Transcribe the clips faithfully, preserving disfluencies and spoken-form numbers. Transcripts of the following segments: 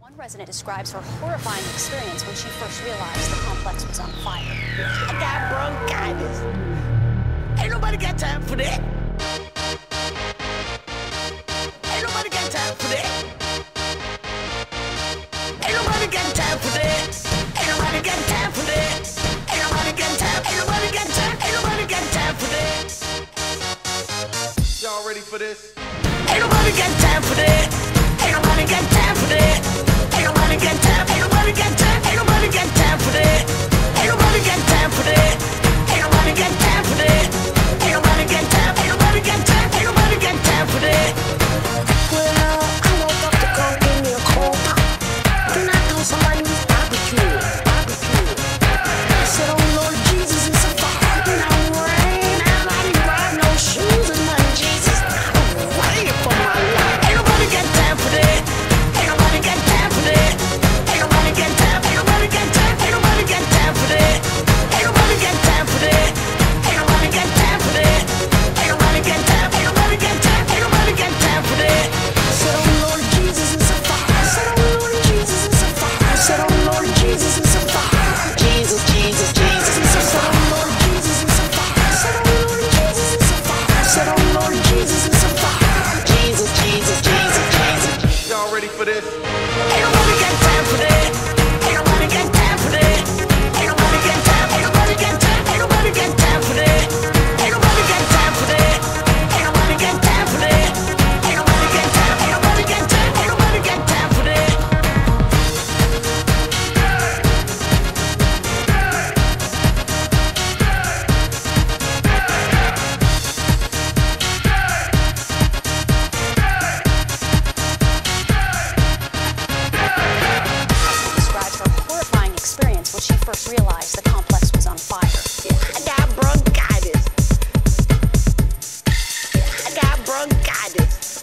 One resident describes her horrifying experience when she first realized the complex was on fire. I got bronchitis. Ain't nobody got time for that. Ain't nobody got time for that. Ain't nobody got time for that. Ain't nobody got time for that. Ain't nobody got time. Ain't nobody got time. Ain't nobody got time for that. Y'all ready for this? Ain't nobody got time for that. Ain't nobody got time for that. Ain't nobody got time. Ain't nobody got time. Ain't nobody got time for that. Ain't nobody got time for that. Ain't nobody got time for that. Ain't nobody got time. Ain't nobody got time. Ain't nobody got time for that. Well, I woke up to go give me a cold pop. Then I thought somebody was barbecue. Barbecue. I said, oh Lord Jesus, it's a fire. And I ran out. I didn't ride no shoes and nothing, Jesus. I was waiting for my life. Ain't nobody got time for that. Ain't nobody got time for that. Ain't nobody got time. Ain't nobody got time. Ain't nobody got time for that. Ain't nobody got time for that. Ain't nobody got time for that. Ain't nobody got time. Ain't nobody got time. Ain't nobody got time for that. I said, oh Lord Jesus, it's a fire. I said, oh Lord Jesus, it's a fire. I said, oh Lord Jesus, it's a fire. Jesus, Jesus, Jesus, it's a fire. Oh Lord Jesus, it's a fire. I said, oh Lord Jesus, it's a fire. I said, oh Lord Jesus, it's a fire. Jesus, Jesus, Jesus, Jesus. Y'all ready for this? Ain't nobody got time for that. Ain't nobody got time for that. Ain't nobody got time. Ain't nobody got time. Ain't nobody got time for that. Ain't nobody got time for that. Ain't nobody got time for that. Ain't nobody got time. Ain't nobody got time. Ain't nobody got time for that. Describes her horrifying experience when she first realized the complex was on fire. I got bronchitis. I got bronchitis.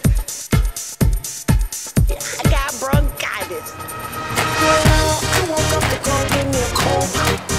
I got bronchitis. Well, I woke up to go give me a cold pop.